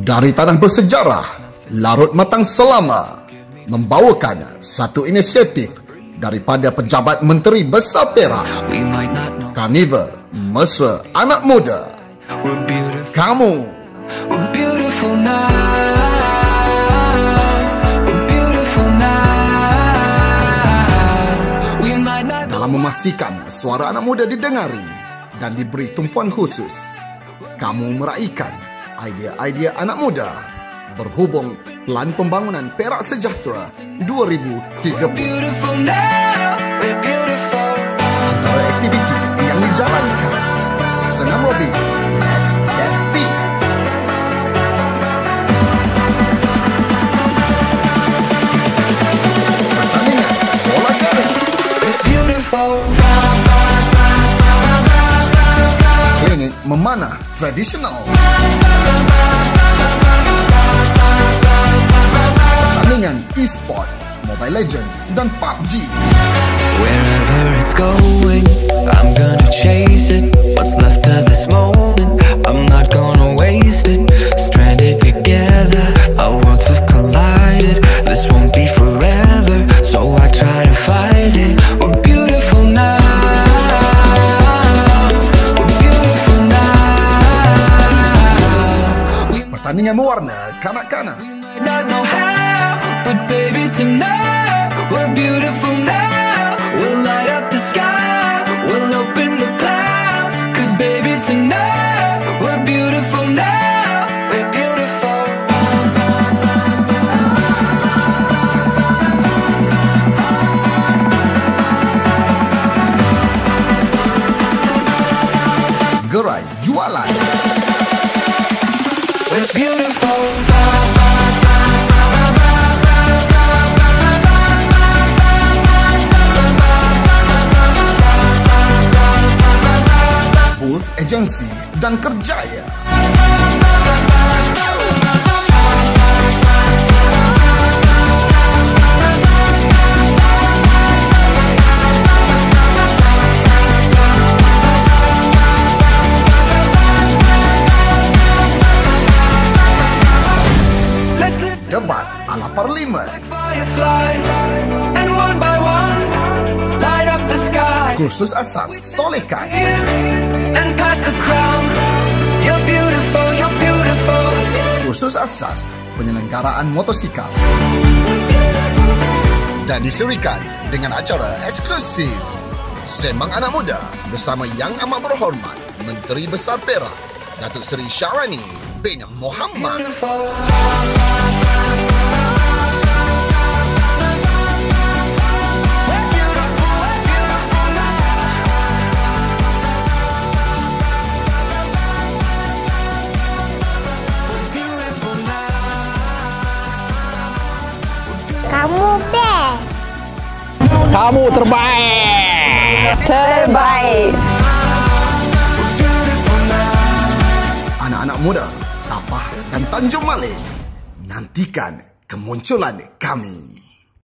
Dari tanah bersejarah, Larut Matang Selama membawakan satu inisiatif daripada Pejabat Menteri Besar Perak. Karnival Mesra Anak Muda. Kamu dalam memastikan suara anak muda didengari dan diberi tumpuan khusus, kamu meraihkan idea-idea anak muda berhubung Pelan Pembangunan Perak Sejahtera 2030. Antara aktiviti yang dijalankan, senam robing, let's get fit. Pertandingan bola jaring. Klinik memanah tradisional. Pertandingan e-sport, Mobile Legends dan PUBG. Wherever it's going, I'm gonna chase it. What's left of this moment, I'm not gonna waste it. Stranded together, our worlds have collided. This won't be forever, so I try to fight it. We're beautiful now. We're beautiful now. Pertandingan mewarna kanak-kanak. We might not know how, but baby tonight we're beautiful now. We'll light up the sky, we'll open the clouds. Cause baby tonight we're beautiful now. We're beautiful. Gerai jualan. We're beautiful. Booth agensi dan kerjaya. Let's live Debat ala Parlimen. like fireflies, and one by one light up the sky. Kursus asas solekan. Here and pass the crown. You're beautiful, you're beautiful. Kursus asas penyelenggaraan motosikal. Dan diserikan dengan acara eksklusif Sembang Anak Muda bersama Yang Amat Berhormat Menteri Besar Perak Datuk Seri Syahrani bin Mohamad. Beautiful. Kamu best. Kamu terbaik. Terbaik. Anak-anak muda, Tapah dan Tanjung Malik, nantikan kemunculan kami.